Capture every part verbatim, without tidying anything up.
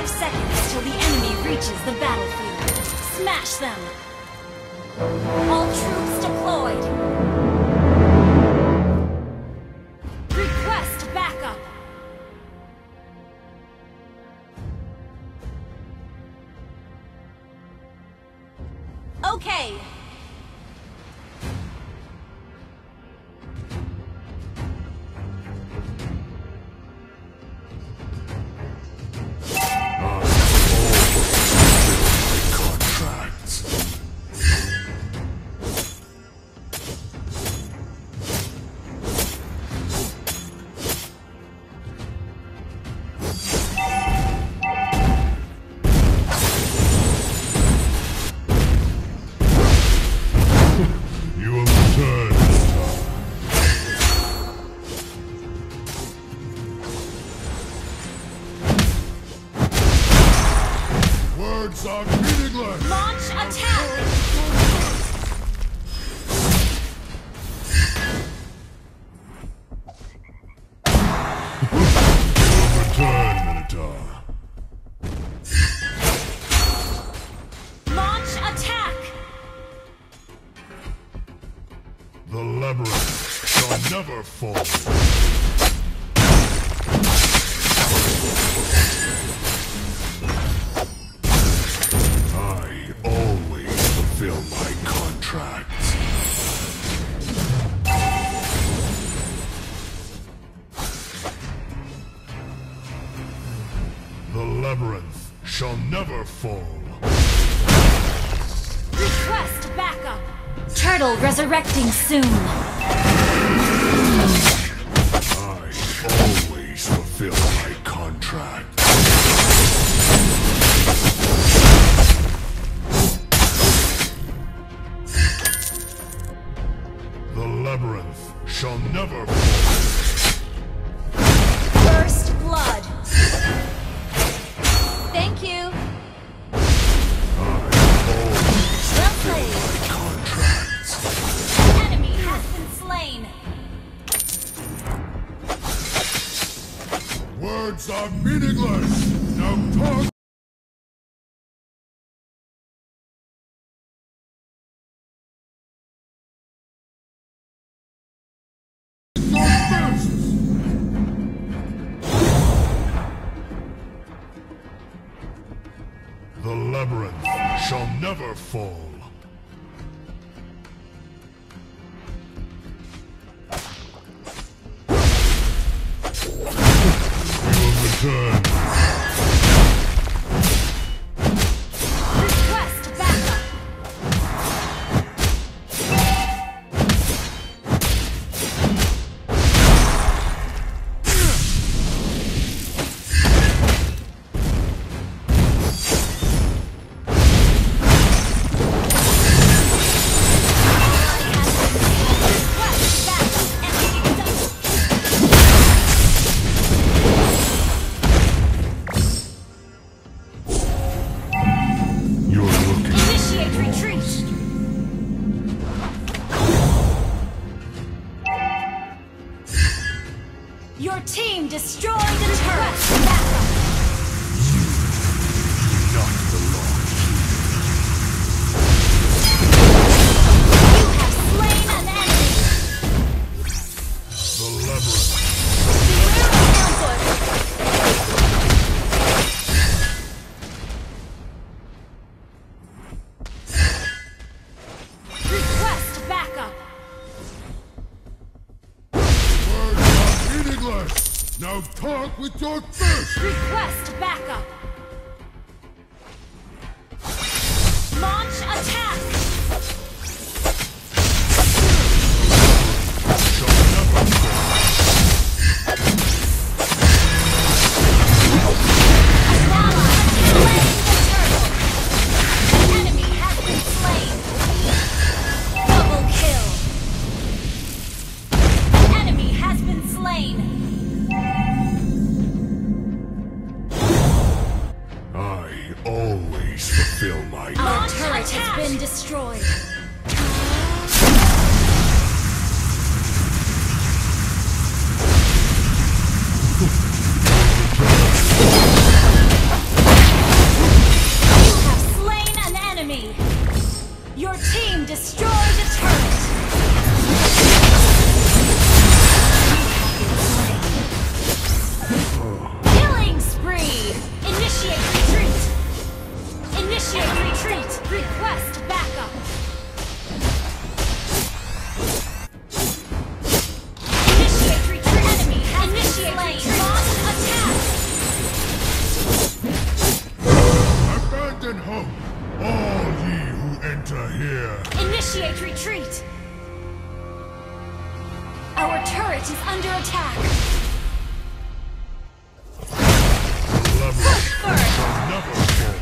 Five seconds till the enemy reaches the battlefield. Smash them! All troops deployed! Request backup! Okay! Words are meaningless! Launch attack! Return, Minotaur. Launch attack! The labyrinth shall never fall. I always fulfill my contracts. The labyrinth shall never fall. Request backup! Turtle resurrecting soon! I always fulfill my contract. The labyrinth shall never fall. First blood! Thank you! Well played! My contracts. Enemy has been slain! Words are meaningless! Now talk! The labyrinth shall never fall. We will return. Request backup! Request backup! Enemy double! You're looking. Initiate retreat! Your team destroyed the turret! Backup! Not belong. You have slain an enemy! The labyrinth. Beware of ambush! Request backup! Words are meaningless. Now talk with your fist. Request backup! Launch attack! Shall never fall. An ally has slain the turtle! An enemy has been slain! Double kill! An enemy has been slain! I always fulfill my Our turret has been destroyed! Initiate retreat! Our turret is under attack! Level First! shall never fall.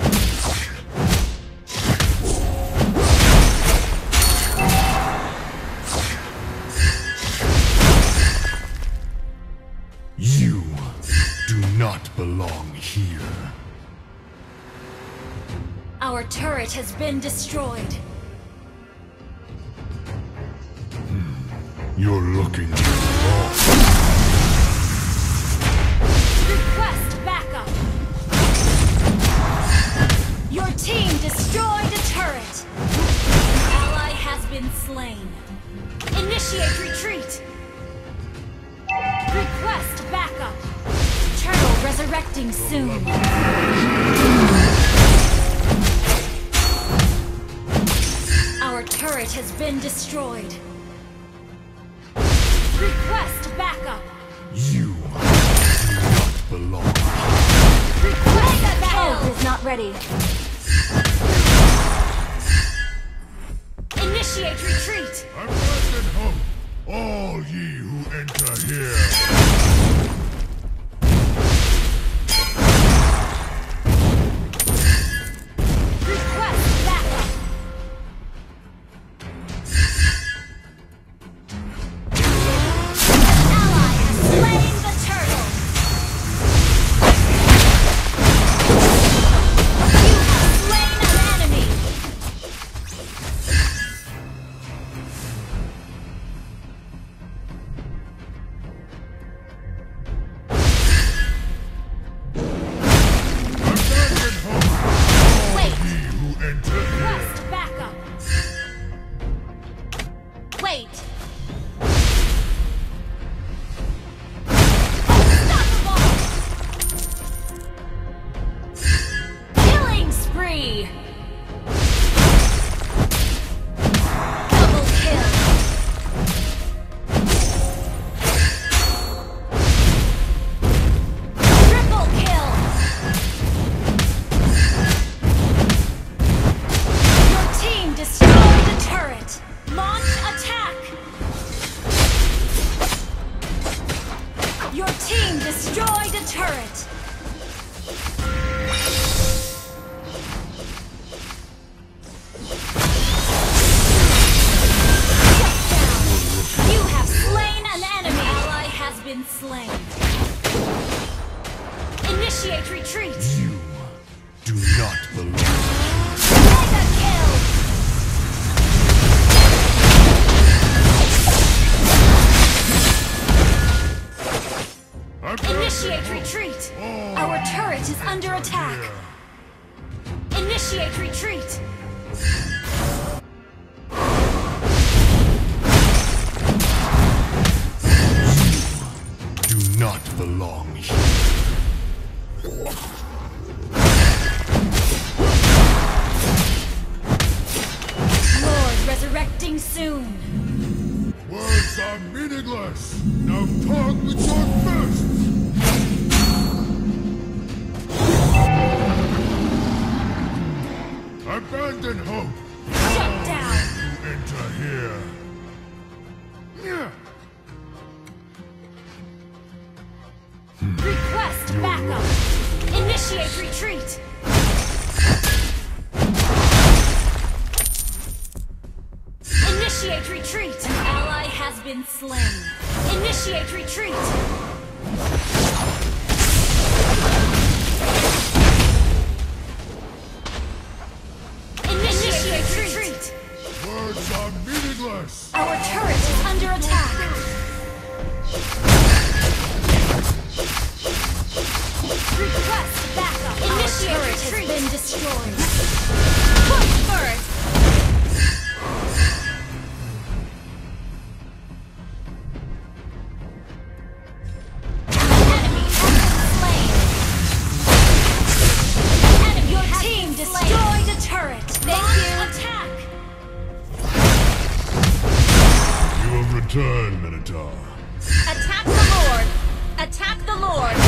You do not belong here. Our turret has been destroyed. You're looking wrong. Request backup! Your team destroyed a turret! An ally has been slain. Initiate retreat! Request backup! Turtle resurrecting soon. Our turret has been destroyed. Request backup! You do not belong. Request backup! Is not ready. Initiate retreat! Abandon hope, all ye who enter here. Request backup! Ally has slain the turtle! You have slain an enemy! Abandon hope, all Wait. ye who enter here. Request backup! Wait! Unstoppable! Killing spree! Double kill! Triple kill! Your team destroyed the turret! Launch attack! Your team destroyed a turret! Shut down! You have slain an enemy! Ally has been slain. Initiate retreat! You do not belong. Mega kill! Abandon Initiate hope, retreat! all Our ye turret is who under enter attack. here. Initiate retreat! Do not belong here. Lord resurrecting soon! Words are meaningless. Now talk with your fists. Abandon hope. Shut down! Who enter here. Yeah. Request backup! Initiate retreat! Initiate retreat! An ally has been slain. Initiate retreat! Initiate retreat! Words are meaningless. Our turret is under attack! Request backup! Initiate Our turret retreat! Has been destroyed! Push first! Enemy has been slain! Enemy Your team destroyed a turret! Thank you! Attack! You have returned, Minotaur. Attack the Lord! Attack the Lord!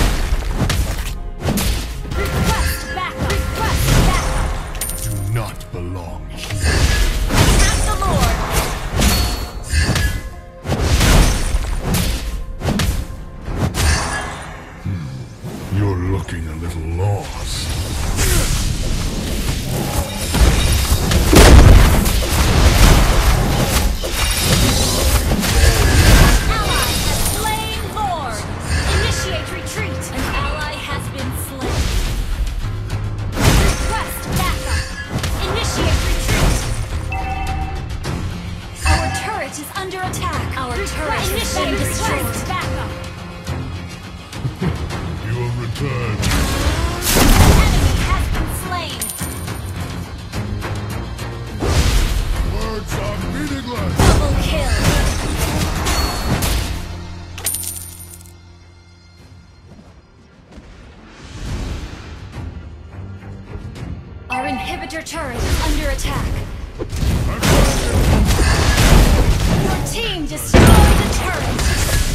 Request backup! Request backup! Do not looking a little lost. Initiate retreat! An ally has been slain. Request backup! Initiate retreat! Our turret is under attack! Our turret is being destroyed! Backup! You will return. Enemy has been slain! Words are meaningless. Double kill! Our inhibitor turret is under attack. Your team destroyed the turret!